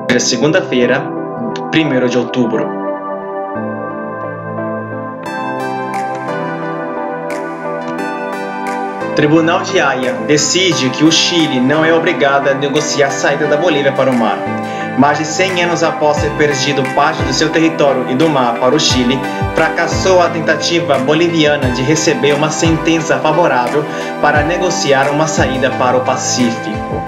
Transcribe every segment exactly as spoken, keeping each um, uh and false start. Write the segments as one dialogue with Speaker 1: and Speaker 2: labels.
Speaker 1: segunda-feira, primeiro de outubro. Tribunal de Haia decide que o Chile não é obrigado a negociar a saída da Bolívia para o mar. Mais de cem anos após ter perdido parte do seu território e do mar para o Chile, fracassou a tentativa boliviana de receber uma sentença favorável para negociar uma saída para o Pacífico.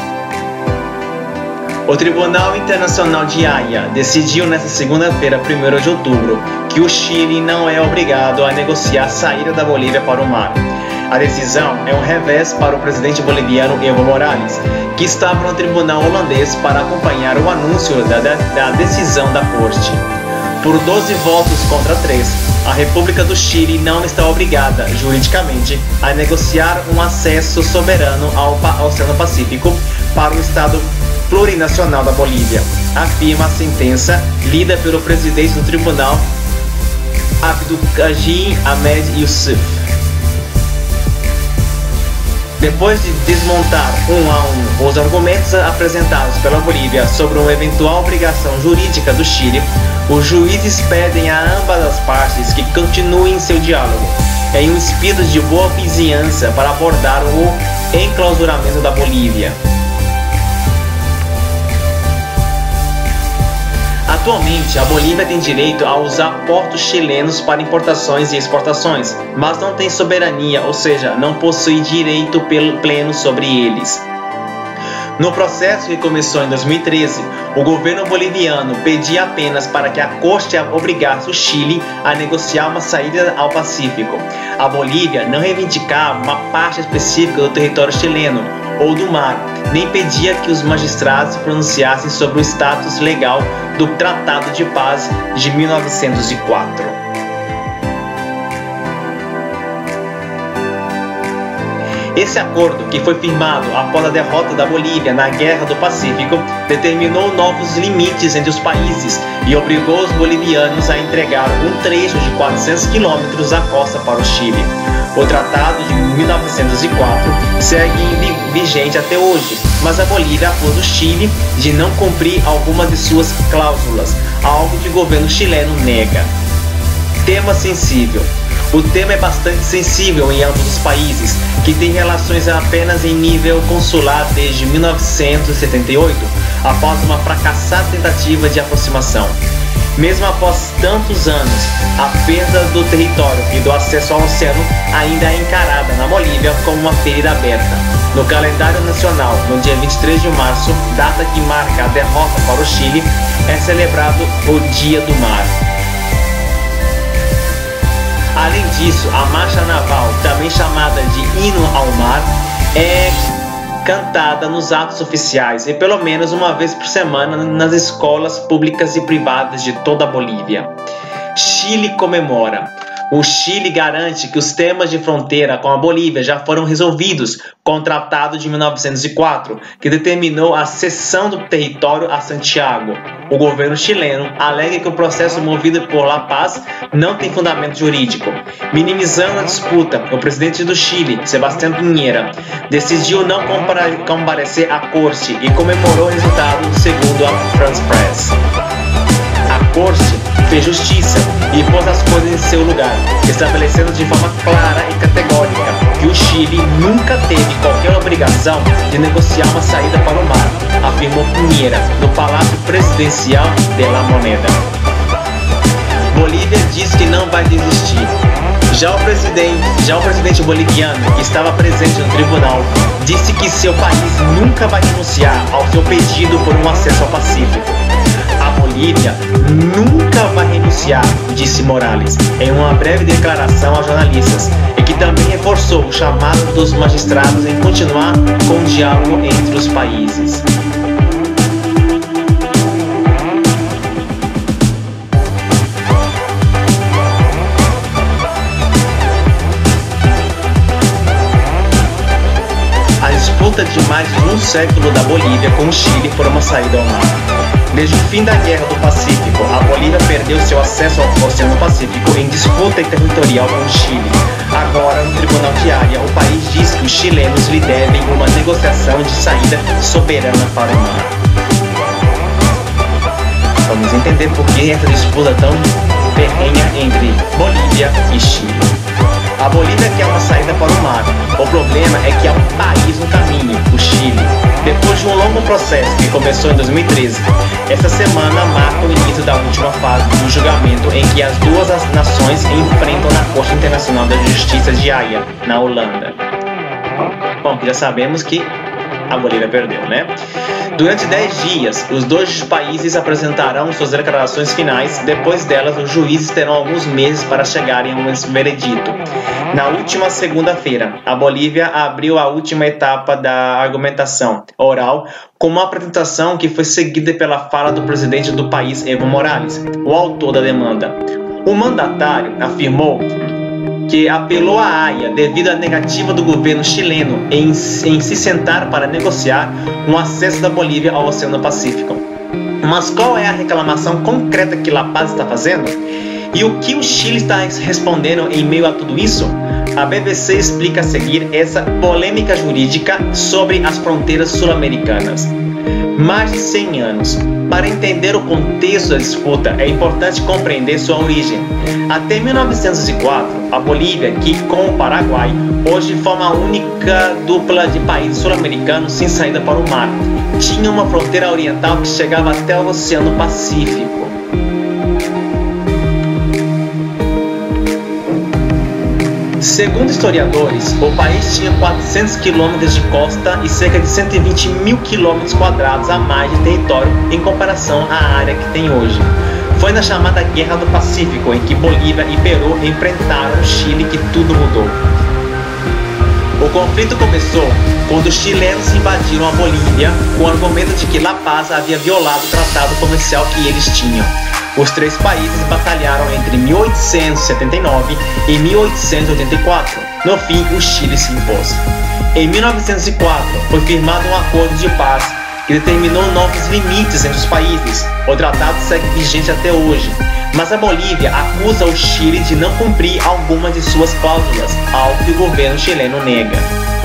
Speaker 1: O Tribunal Internacional de Haia decidiu nesta segunda-feira, primeiro de outubro, que o Chile não é obrigado a negociar a saída da Bolívia para o mar. A decisão é um revés para o presidente boliviano Evo Morales, que estava no tribunal holandês para acompanhar o anúncio da, da, da decisão da corte. Por doze votos contra três, a República do Chile não está obrigada, juridicamente, a negociar um acesso soberano ao, ao Oceano Pacífico para o Estado plurinacional da Bolívia, afirma a sentença lida pelo presidente do tribunal, Abdulkadir Ahmed Youssef. Depois de desmontar um a um os argumentos apresentados pela Bolívia sobre uma eventual obrigação jurídica do Chile, os juízes pedem a ambas as partes que continuem seu diálogo, em um espírito de boa vizinhança para abordar o enclausuramento da Bolívia. Atualmente, a Bolívia tem direito a usar portos chilenos para importações e exportações, mas não tem soberania, ou seja, não possui direito pleno sobre eles. No processo que começou em dois mil e treze, o governo boliviano pedia apenas para que a corte obrigasse o Chile a negociar uma saída ao Pacífico. A Bolívia não reivindicava uma parte específica do território chileno ou do mar, nem pedia que os magistrados se pronunciassem sobre o status legal do Tratado de Paz de mil novecentos e quatro. Esse acordo, que foi firmado após a derrota da Bolívia na Guerra do Pacífico, determinou novos limites entre os países e obrigou os bolivianos a entregar um trecho de quatrocentos quilômetros da costa para o Chile. O Tratado de mil novecentos e quatro segue vigente até hoje, mas a Bolívia acusa o Chile de não cumprir algumas de suas cláusulas, algo que o governo chileno nega. Tema sensível. O tema é bastante sensível em ambos os países, que têm relações apenas em nível consular desde mil novecentos e setenta e oito, após uma fracassada tentativa de aproximação. Mesmo após tantos anos, a perda do território e do acesso ao oceano ainda é encarada na Bolívia como uma ferida aberta. No calendário nacional, no dia vinte e três de março, data que marca a derrota para o Chile, é celebrado o Dia do Mar. Além disso, a Marcha Naval, também chamada de Hino ao Mar, é cantada nos atos oficiais e pelo menos uma vez por semana nas escolas públicas e privadas de toda a Bolívia. Chile comemora. O Chile garante que os temas de fronteira com a Bolívia já foram resolvidos com o Tratado de mil novecentos e quatro, que determinou a cessão do território a Santiago. O governo chileno alega que o processo movido por La Paz não tem fundamento jurídico. Minimizando a disputa, o presidente do Chile, Sebastián Piñera, decidiu não comparecer à corte e comemorou o resultado, segundo a France Press. A corte fez justiça e pôs as coisas em seu lugar, estabelecendo de forma clara e categórica que o Chile nunca teve qualquer obrigação de negociar uma saída para o mar, afirmou Piñera no Palácio Presidencial de La Moneda. Bolívia diz que não vai desistir. Já o presidente, já o presidente boliviano, que estava presente no tribunal, disse que seu país nunca vai renunciar ao seu pedido por um acesso ao Pacífico. A Bolívia nunca vai renunciar, disse Morales, em uma breve declaração a jornalistas, e que também reforçou o chamado dos magistrados em continuar com o diálogo entre os países. A disputa de mais de um século da Bolívia com o Chile por uma saída ao mar. Desde o fim da Guerra do Pacífico, a Bolívia perdeu seu acesso ao Oceano Pacífico em disputa territorial com o Chile. Agora, no Tribunal de Haia, o país diz que os chilenos lhe devem uma negociação de saída soberana para o mar. vamos entender por que essa disputa tão ferrenha entre Bolívia e Chile. A Bolívia quer uma saída para o mar. O problema é que há um país no caminho, o Chile. Depois de um longo processo que começou em dois mil e treze, essa semana marca o início da última fase do julgamento em que as duas nações enfrentam na Corte Internacional da Justiça de Haia, na Holanda. Bom, já sabemos que a Bolívia perdeu, né? Durante dez dias, os dois países apresentarão suas declarações finais. Depois delas, os juízes terão alguns meses para chegarem a um veredito. Na última segunda-feira, a Bolívia abriu a última etapa da argumentação oral com uma apresentação que foi seguida pela fala do presidente do país, Evo Morales, o autor da demanda. O mandatário afirmou que apelou à Haia devido à negativa do governo chileno em, em se sentar para negociar um acesso da Bolívia ao Oceano Pacífico. Mas qual é a reclamação concreta que La Paz está fazendo? E o que o Chile está respondendo em meio a tudo isso? A B B C explica a seguir essa polêmica jurídica sobre as fronteiras sul-americanas. Mais de cem anos. Para entender o contexto da disputa, é importante compreender sua origem. Até mil novecentos e quatro, a Bolívia, que com o Paraguai, hoje forma a única dupla de países sul-americanos sem saída para o mar, tinha uma fronteira oriental que chegava até o Oceano Pacífico. Segundo historiadores, o país tinha quatrocentos quilômetros de costa e cerca de cento e vinte mil quilômetros quadrados a mais de território em comparação à área que tem hoje. Foi na chamada Guerra do Pacífico, em que Bolívia e Peru enfrentaram o Chile, que tudo mudou. O conflito começou quando os chilenos invadiram a Bolívia com o argumento de que La Paz havia violado o tratado comercial que eles tinham. Os três países batalharam entre mil oitocentos e setenta e nove e mil oitocentos e oitenta e quatro. No fim, o Chile se impôs. Em mil novecentos e quatro, foi firmado um acordo de paz que determinou novos limites entre os países. O tratado segue vigente até hoje, mas a Bolívia acusa o Chile de não cumprir algumas de suas cláusulas, algo que o governo chileno nega.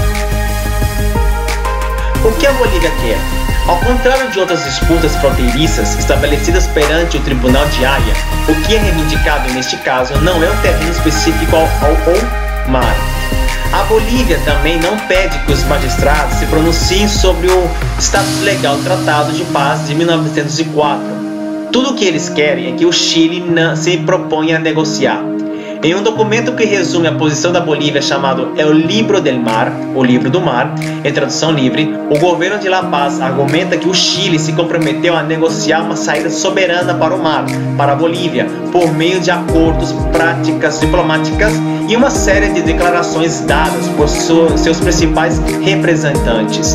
Speaker 1: O que a Bolívia quer? Ao contrário de outras disputas fronteiriças estabelecidas perante o Tribunal de Haia, o que é reivindicado neste caso não é um terreno específico ao, ao, ao mar. A Bolívia também não pede que os magistrados se pronunciem sobre o status legal do Tratado de Paz de mil novecentos e quatro. Tudo o que eles querem é que o Chile não se proponha a negociar. Em um documento que resume a posição da Bolívia chamado El Libro del Mar, o Livro do Mar, em tradução livre, o governo de La Paz argumenta que o Chile se comprometeu a negociar uma saída soberana para o mar, para a Bolívia, por meio de acordos, práticas diplomáticas e uma série de declarações dadas por seus principais representantes.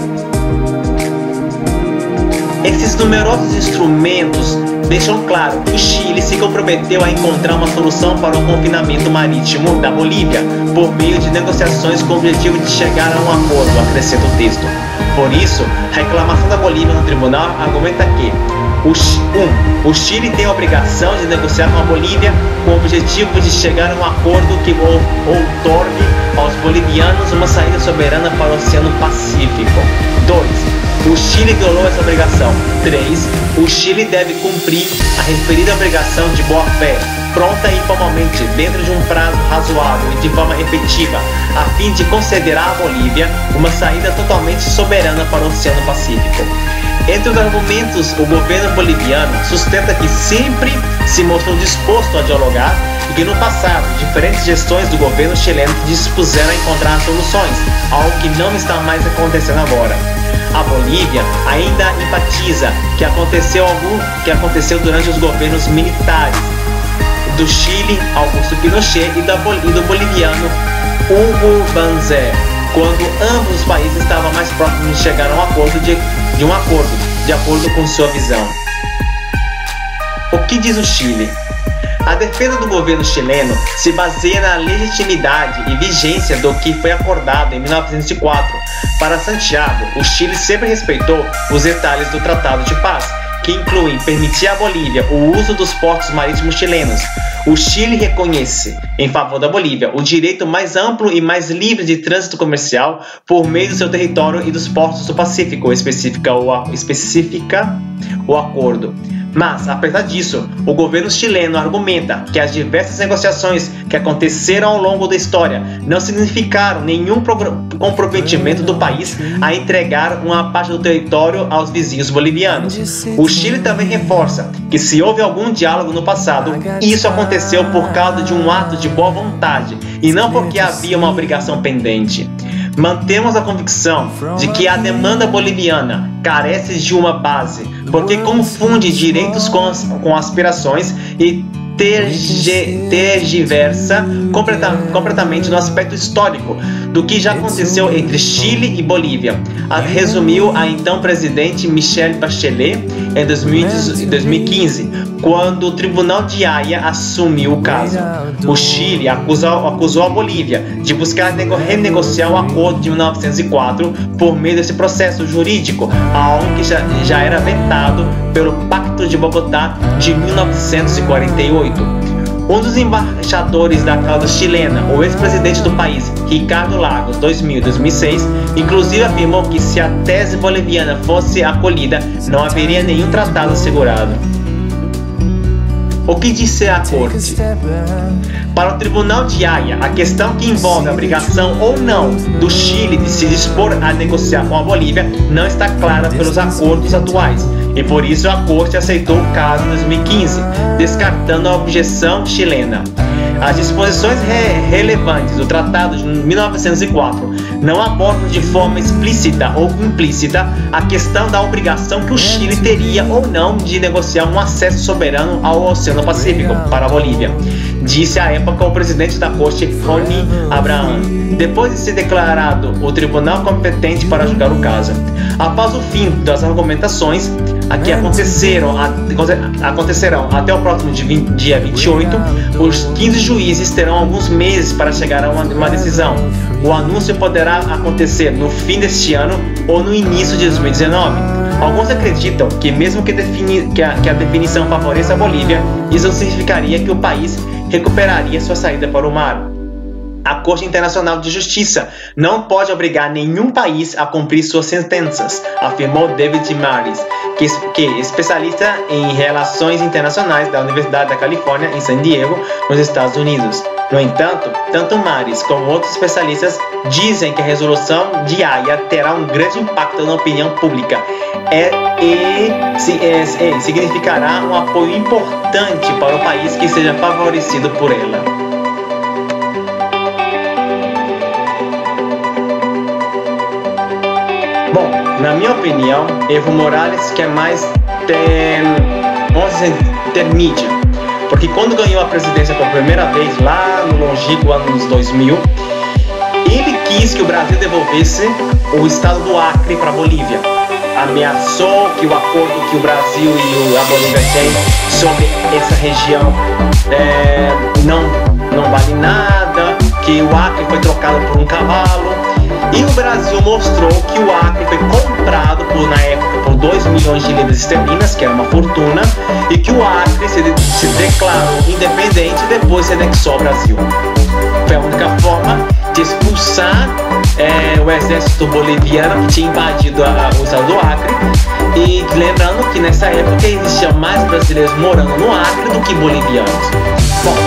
Speaker 1: Esses numerosos instrumentos deixam claro que o Chile se comprometeu a encontrar uma solução para o confinamento marítimo da Bolívia por meio de negociações com o objetivo de chegar a um acordo, acrescenta o texto. Por isso, a reclamação da Bolívia no tribunal argumenta que o, um, o Chile tem a obrigação de negociar com a Bolívia com o objetivo de chegar a um acordo que outorgue aos bolivianos uma saída soberana para o Oceano Pacífico. dois. O Chile violou essa obrigação. três. O Chile deve cumprir a referida obrigação de boa-fé, pronta e formalmente, dentro de um prazo razoável e de forma efetiva, a fim de conceder à Bolívia uma saída totalmente soberana para o Oceano Pacífico. Entre os argumentos, o governo boliviano sustenta que sempre se mostrou disposto a dialogar e que no passado, diferentes gestões do governo chileno dispuseram a encontrar soluções, algo que não está mais acontecendo agora. A Bolívia ainda enfatiza que aconteceu, algum, que aconteceu durante os governos militares do Chile, Augusto Pinochet, e, da, e do boliviano Hugo Banzer, quando ambos os países estavam mais próximos de chegar a um acordo de, de um acordo, de acordo com sua visão. O que diz o Chile? A defesa do governo chileno se baseia na legitimidade e vigência do que foi acordado em mil novecentos e quatro. Para Santiago, o Chile sempre respeitou os detalhes do Tratado de Paz, que incluem permitir à Bolívia o uso dos portos marítimos chilenos. O Chile reconhece, em favor da Bolívia, o direito mais amplo e mais livre de trânsito comercial por meio do seu território e dos portos do Pacífico, especifica o, especifica o acordo. Mas, apesar disso, o governo chileno argumenta que as diversas negociações que aconteceram ao longo da história não significaram nenhum comprometimento do país a entregar uma parte do território aos vizinhos bolivianos. O Chile também reforça que se houve algum diálogo no passado, isso aconteceu por causa de um ato de boa vontade e não porque havia uma obrigação pendente. Mantemos a convicção de que a demanda boliviana carece de uma base, porque confunde direitos com, as, com aspirações e terge, tergiversa completa, completamente no aspecto histórico do que já aconteceu entre Chile e Bolívia, a, resumiu a então presidente Michelle Bachelet em dois mil e quinze, quando o Tribunal de Haia assumiu o caso. O Chile acusou, acusou a Bolívia de buscar nego, renegociar o acordo de mil novecentos e quatro por meio desse processo jurídico, algo que já, já era vetado pelo Pacto de Bogotá de mil novecentos e quarenta e oito. Um dos embaixadores da causa chilena, o ex-presidente do país, Ricardo Lagos, dois mil e dois mil e seis, inclusive afirmou que se a tese boliviana fosse acolhida, não haveria nenhum tratado assegurado. O que disse a Corte? Para o Tribunal de Haia, a questão que envolve a obrigação ou não do Chile de se dispor a negociar com a Bolívia não está clara pelos acordos atuais, e por isso a Corte aceitou o caso em dois mil e quinze, descartando a objeção chilena. As disposições re relevantes do Tratado de mil novecentos e quatro não abordam de forma explícita ou implícita a questão da obrigação que o Chile teria ou não de negociar um acesso soberano ao Oceano Pacífico para a Bolívia, disse à época o presidente da Corte, Rony Abraham, depois de ser declarado o tribunal competente para julgar o caso. Após o fim das argumentações, a que aconteceram, a, acontecerão até o próximo dia vinte e oito, os quinze juízes terão alguns meses para chegar a uma, uma decisão. O anúncio poderá acontecer no fim deste ano ou no início de dois mil e dezenove. Alguns acreditam que mesmo que, defini, que, a, que a definição favoreça a Bolívia, isso significaria que o país recuperaria sua saída para o mar. A Corte Internacional de Justiça não pode obrigar nenhum país a cumprir suas sentenças, afirmou David Maris, que, que é especialista em relações internacionais da Universidade da Califórnia, em San Diego, nos Estados Unidos. No entanto, tanto Maris como outros especialistas dizem que a resolução de Haia terá um grande impacto na opinião pública é, e é, é, significará um apoio importante para o país que seja favorecido por ela. Bom, na minha opinião, Evo Morales quer mais ter, vamos dizer, intermídia, porque quando ganhou a presidência pela primeira vez, lá no longínquo anos dois mil, ele quis que o Brasil devolvesse o estado do Acre para a Bolívia. Ameaçou que o acordo que o Brasil e a Bolívia têm sobre essa região é, não, não vale nada, que o Acre foi trocado por um cavalo. E o Brasil mostrou que o Acre foi comprado por, na época por dois milhões de libras esterlinas, que era uma fortuna, e que o Acre se, se declarou independente e depois se anexou ao Brasil. Foi a única forma de expulsar é, o exército boliviano que tinha invadido a, o estado do Acre. E lembrando que nessa época existiam mais brasileiros morando no Acre do que bolivianos. Bom,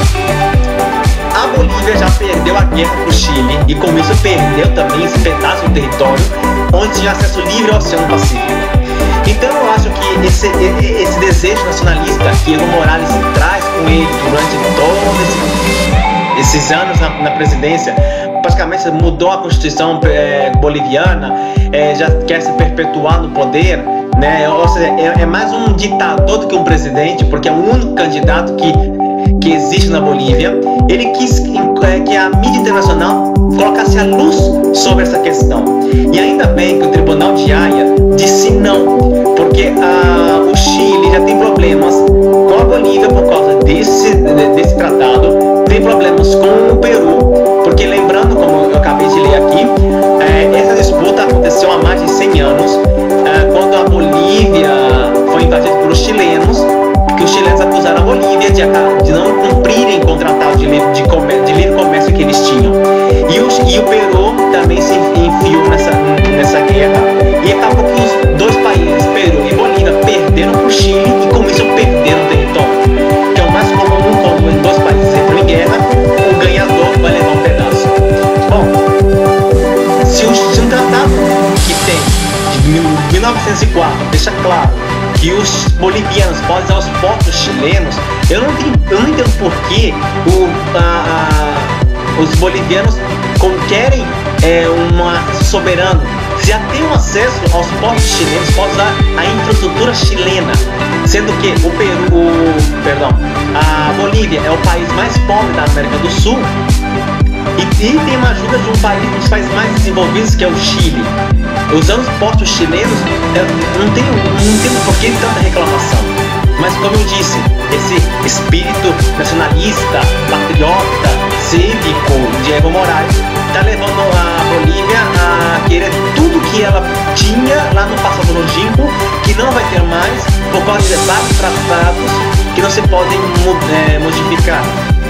Speaker 1: a Bolívia já perdeu a guerra para o Chile e com isso perdeu também esse pedaço do território onde tinha acesso livre ao Oceano Pacífico. Então eu acho que esse, esse desejo nacionalista que Evo Morales traz com ele durante todos esse, esses anos na, na presidência, praticamente mudou a Constituição é, boliviana, é, já quer se perpetuar no poder, né? Ou seja, é, é mais um ditador do que um presidente, porque é o único candidato que que existe na Bolívia. Ele quis que a mídia internacional colocasse a luz sobre essa questão. E ainda bem que o Tribunal de Haia disse não, porque ah, o Chile já tem problemas com a Bolívia por causa desse, desse tratado, tem problemas com o Peru, porque lembrando, como eu acabei de ler aqui, é, essa disputa aconteceu há mais de cem anos, é, quando a Bolívia foi invadida pelos chilenos, que os chilenos acusaram a Bolívia de, de não cumprirem com o tratado de livre, de comércio, de livre comércio que eles tinham. E, os, e o Peru também se enfiou nessa, nessa guerra, e acabou que os dois países, Peru e Bolívia, perderam perderam para o Chile e com isso perderam território, que é o mais comum quando em dois países entram em guerra, o ganhador vai levar um pedaço. Bom, se, o, se um tratado que tem de mil novecentos e quatro deixa claro que os bolivianos podem usar os portos chilenos, eu não, tenho, eu não entendo por que o, a, a, os bolivianos querem é, uma soberano. Se já tem um acesso aos portos chilenos, pode usar a infraestrutura chilena, sendo que o Peru, o, perdão, a Bolívia é o país mais pobre da América do Sul e, e tem uma ajuda de um país, um dos países mais desenvolvidos, que é o Chile. Usando os portos chilenos, não tem, não tem por que tanta reclamação. Mas como eu disse, esse espírito nacionalista, patriota, cívico de Evo Morales está levando a Bolívia a querer tudo que ela tinha lá no passado longínquo, que não vai ter mais por causa de vários tratados que não se podem é, modificar.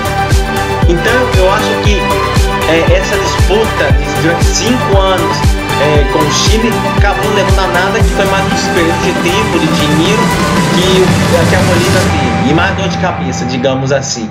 Speaker 1: Então eu acho que é, essa disputa durante cinco anos É, com o Chile acabou levando a nada, que foi mais um desperdício de tempo, de dinheiro que, que a Bolívia teve, e mais dor de cabeça, digamos assim.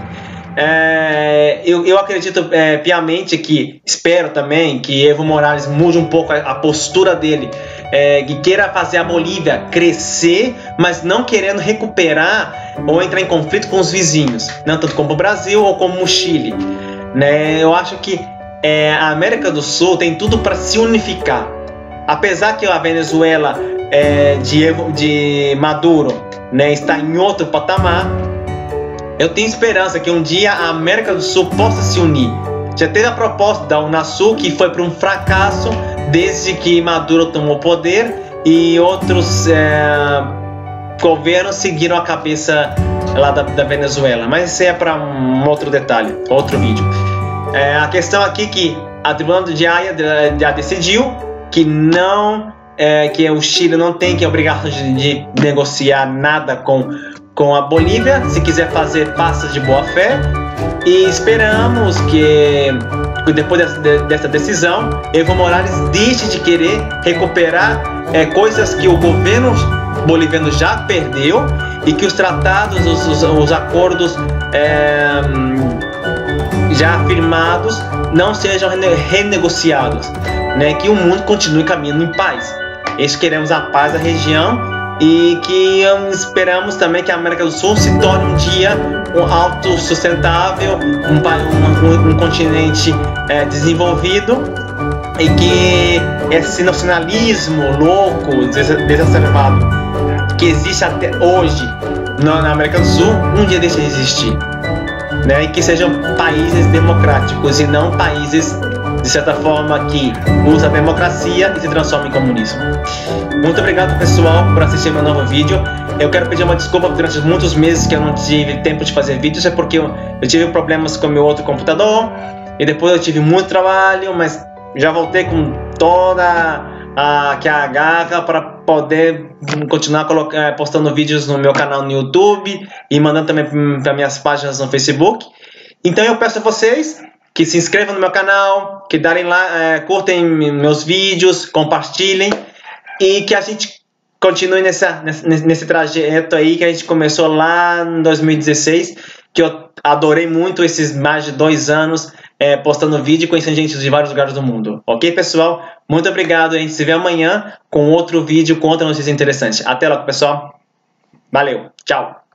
Speaker 1: É, eu, eu acredito é, piamente que, espero também que Evo Morales mude um pouco a, a postura dele, é, que queira fazer a Bolívia crescer, mas não querendo recuperar ou entrar em conflito com os vizinhos, não tanto como o Brasil ou como o Chile, né? Eu acho que É, a América do Sul tem tudo para se unificar. Apesar que a Venezuela é, de, Evo, de Maduro, né, está em outro patamar, eu tenho esperança que um dia a América do Sul possa se unir. Já teve a proposta da Unasul, que foi para um fracasso desde que Maduro tomou poder e outros é, governos seguiram a cabeça lá da, da Venezuela. Mas isso é para um outro detalhe, outro vídeo. É, a questão aqui é que a Tribunal de Haia já decidiu que não, é, que o Chile não tem que a obrigação de, de negociar nada com, com a Bolívia. Se quiser fazer, passa de boa fé. E esperamos que depois dessa, dessa decisão, Evo Morales deixe de querer recuperar é, coisas que o governo boliviano já perdeu e que os tratados, os, os, os acordos é, já firmados não sejam renegociados, né? Que o mundo continue caminhando em paz. Isso, queremos a paz da região e que esperamos também que a América do Sul se torne um dia um autossustentável, um, um, um continente é, desenvolvido, e que esse nacionalismo louco, desacerbado que existe até hoje na América do Sul, um dia deixe de existir. Né, e que sejam países democráticos e não países, de certa forma, que usam a democracia e se transformam em comunismo. Muito obrigado, pessoal, por assistir meu novo vídeo. Eu quero pedir uma desculpa durante muitos meses que eu não tive tempo de fazer vídeos, é porque eu, eu tive problemas com o meu outro computador e depois eu tive muito trabalho, mas já voltei com toda a, que a garra para poder continuar colocando, postando vídeos no meu canal no YouTube e mandando também para minhas páginas no Facebook. Então eu peço a vocês que se inscrevam no meu canal, que darem lá, é, curtem meus vídeos, compartilhem e que a gente continue nessa, nesse, nesse trajeto aí que a gente começou lá em dois mil e dezesseis, que eu adorei muito esses mais de dois anos é, postando vídeo e conhecendo gente de vários lugares do mundo. Ok, pessoal? Muito obrigado. A gente se vê amanhã com outro vídeo, com outra notícia interessante. Até logo, pessoal. Valeu. Tchau.